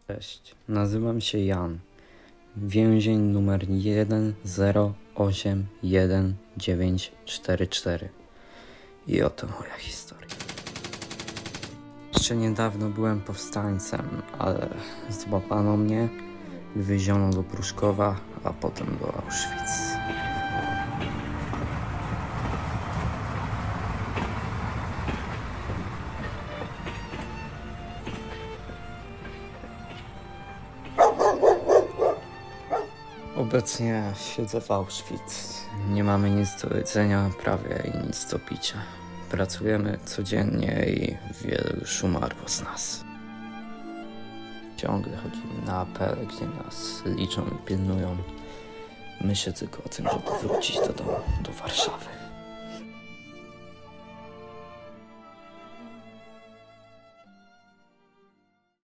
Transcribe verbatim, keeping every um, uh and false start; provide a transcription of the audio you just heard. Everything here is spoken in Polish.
Cześć, nazywam się Jan, więzień numer jeden zero osiem jeden dziewięć cztery cztery i oto moja historia. Jeszcze niedawno byłem powstańcem, ale złapano mnie, wywieziono do Pruszkowa, a potem do Auschwitz. Obecnie siedzę w Auschwitz. Nie mamy nic do jedzenia prawie i nic do picia. Pracujemy codziennie i wielu już umarło z nas. Ciągle chodzimy na apele, gdzie nas liczą i pilnują. Myślę tylko o tym, żeby wrócić do domu, do Warszawy.